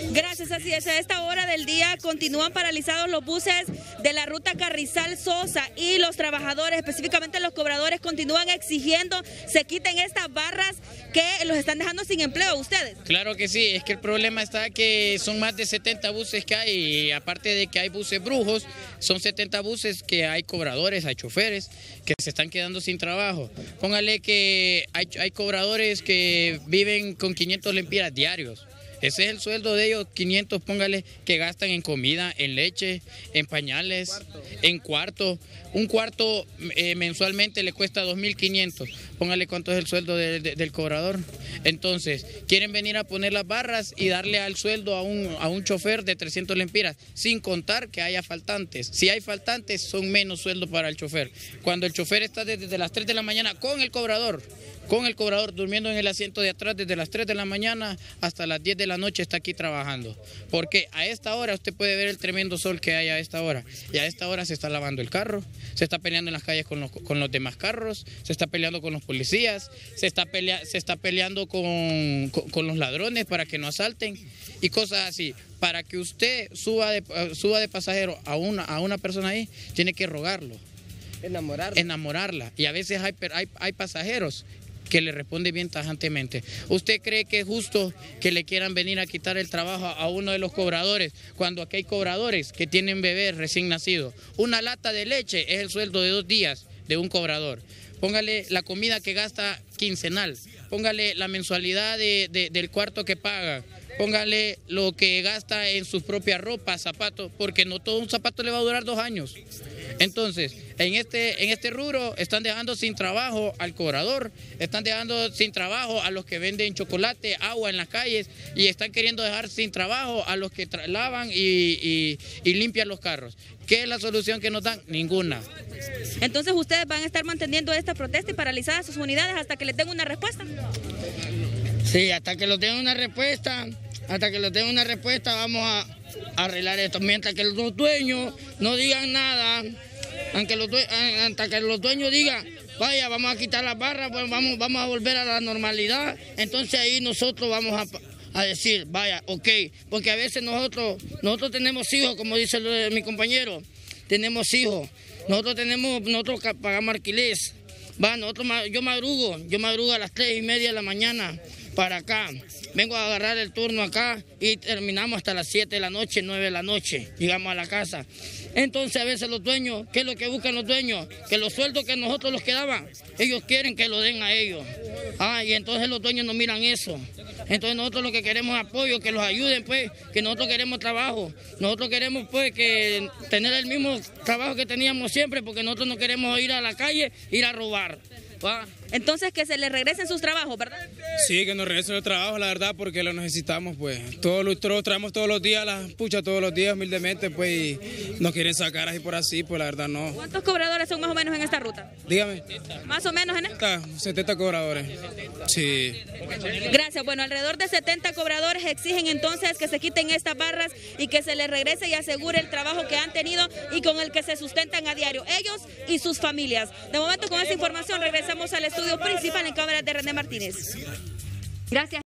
Gracias, así es. A esta hora del día continúan paralizados los buses de la ruta Carrizal-Sosa y los trabajadores, específicamente los cobradores, continúan exigiendo se quiten estas barras que los están dejando sin empleo. ¿Ustedes? Claro que sí, es que el problema está que son más de 70 buses que hay, y aparte de que hay buses brujos, son 70 buses que hay cobradores, hay choferes que se están quedando sin trabajo. Póngale que hay cobradores que viven con 500 lempiras diarios. Ese es el sueldo de ellos, 500, póngale, que gastan en comida, en leche, en pañales, en cuarto. Un cuarto mensualmente le cuesta 2.500. Póngale cuánto es el sueldo del cobrador. Entonces, quieren venir a poner las barras y darle al sueldo a un chofer de 300 lempiras, sin contar que haya faltantes. Si hay faltantes, son menos sueldo para el chofer. Cuando el chofer está desde las 3 de la mañana con el cobrador durmiendo en el asiento de atrás desde las 3 de la mañana hasta las 10 de la noche está aquí trabajando. Porque a esta hora usted puede ver el tremendo sol que hay a esta hora. Y a esta hora se está lavando el carro, se está peleando en las calles con los demás carros, se está peleando con los policías, se está peleando con los ladrones para que no asalten y cosas así. Para que usted suba de pasajero a una persona ahí, tiene que rogarlo. Enamorarla. Y a veces hay pasajeros que le responde bien tajantemente. ¿Usted cree que es justo que le quieran venir a quitar el trabajo a uno de los cobradores cuando aquí hay cobradores que tienen bebés recién nacidos? Una lata de leche es el sueldo de 2 días de un cobrador. Póngale la comida que gasta quincenal, póngale la mensualidad del cuarto que paga, póngale lo que gasta en sus propias ropas, zapatos, porque no todo un zapato le va a durar 2 años. Entonces, en este rubro están dejando sin trabajo al cobrador, están dejando sin trabajo a los que venden chocolate, agua en las calles, y están queriendo dejar sin trabajo a los que lavan y limpian los carros. ¿Qué es la solución que nos dan? Ninguna. Entonces, ¿ustedes van a estar manteniendo esta protesta y paralizadas sus unidades hasta que les den una respuesta? Sí, hasta que lo tengan una respuesta, vamos a arreglar esto. Mientras que los dueños no digan nada, hasta que los dueños digan, vaya, vamos a quitar las barras, pues vamos a volver a la normalidad, entonces ahí nosotros vamos a decir, vaya, ok, porque a veces nosotros tenemos hijos, como dice mi compañero, tenemos hijos, nosotros pagamos alquiler, yo madrugo a las 3:30 de la mañana para acá, vengo a agarrar el turno acá y terminamos hasta las 7 de la noche, 9 de la noche, llegamos a la casa. Entonces a veces los dueños, ¿qué es lo que buscan los dueños? Que los sueldos que nosotros los quedaban, ellos quieren que lo den a ellos. Y entonces los dueños no miran eso. Entonces nosotros lo que queremos es apoyo, que los ayuden, pues, que nosotros queremos trabajo. Nosotros queremos, pues, que tener el mismo trabajo que teníamos siempre, porque nosotros no queremos ir a la calle, ir a robar. Entonces que se les regresen sus trabajos, ¿verdad? Sí, que nos regresen los trabajos, la verdad, porque lo necesitamos, pues. Todos traemos todos los días, las puchas todos los días, humildemente, pues, y nos quieren sacar así por así, pues la verdad no. ¿Cuántos cobradores son más o menos en esta ruta? Dígame. ¿Más o menos en esta? 70 cobradores. Sí. Gracias. Bueno, alrededor de 70 cobradores exigen entonces que se quiten estas barras y que se les regrese y asegure el trabajo que han tenido y con el que se sustentan a diario, ellos y sus familias. De momento, con esta información regresamos al estudio principal en cámara de René Martínez. Gracias.